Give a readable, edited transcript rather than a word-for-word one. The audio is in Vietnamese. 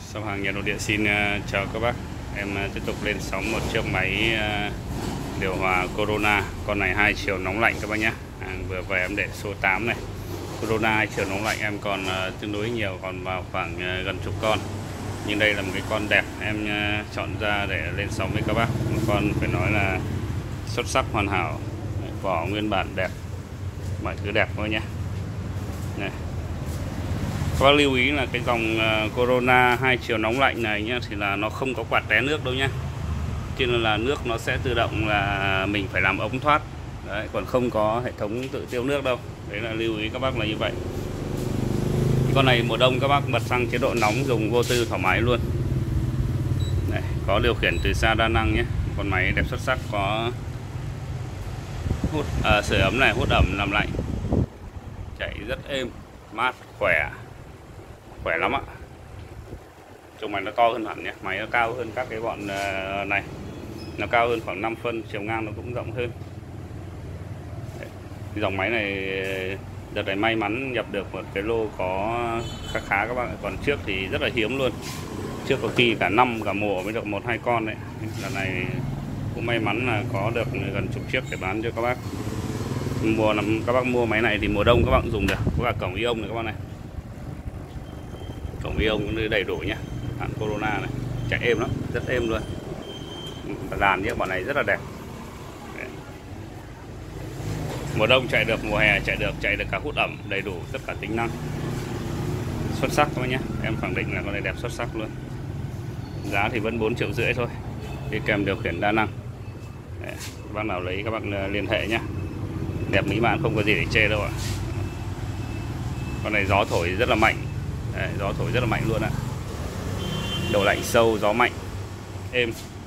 Shop hàng Nhật Nội Địa xin chào các bác. Em tiếp tục lên sóng một chiếc máy điều hòa Corona. Con này 2 chiều nóng lạnh các bác nhé. Vừa về em để số 8 này. Corona 2 chiều nóng lạnh em còn tương đối nhiều, còn vào khoảng gần chục con. Nhưng đây là một cái con đẹp em chọn ra để lên sóng với các bác. Một con phải nói là xuất sắc, hoàn hảo, vỏ nguyên bản đẹp, mọi thứ đẹp thôi nhé. Này. Các bác lưu ý là cái dòng Corona 2 chiều nóng lạnh này nhá, thì là nó không có quạt té nước đâu nhá. Cho nên là nước nó sẽ tự động là mình phải làm ống thoát. Đấy, còn không có hệ thống tự tiêu nước đâu. Đấy là lưu ý các bác là như vậy. Con này mùa đông các bác bật sang chế độ nóng dùng vô tư thoải mái luôn. Đấy, có điều khiển từ xa đa năng nhé. Con máy đẹp xuất sắc, có hút sưởi ấm này, hút ẩm làm lạnh, chạy rất êm, mát, khỏe lắm ạ. Trông máy nó to hơn hẳn nhé, máy nó cao hơn các cái bọn này, nó cao hơn khoảng 5 phân, chiều ngang nó cũng rộng hơn. Đấy. Dòng máy này đợt này may mắn nhập được một cái lô có khá các bạn, còn trước thì rất là hiếm luôn. Trước có khi cả năm cả mùa mới được 1-2 con đấy. Lần này cũng may mắn là có được gần chục chiếc để bán cho các bác. Các bác mua máy này thì mùa đông các bạn dùng được. Có cả cổng ion này các bác này. Cổng ion cũng đầy đủ nhé. Hãng Corona này, chạy êm lắm, rất êm luôn. Dàn nhé, bọn này rất là đẹp. Đấy. Mùa đông chạy được, mùa hè chạy được cả hút ẩm, đầy đủ tất cả tính năng. Xuất sắc các bác nhé. Em khẳng định là con này đẹp xuất sắc luôn. Giá thì vẫn 4,5 triệu thôi. Đi kèm điều khiển đa năng. Đấy. Các bác nào lấy các bác liên hệ nhé. Đẹp mỹ mãn, không có gì để chê đâu ạ. Con này gió thổi rất là mạnh. Đấy, gió thổi rất là mạnh luôn ạ. Đầu lạnh sâu, gió mạnh, êm.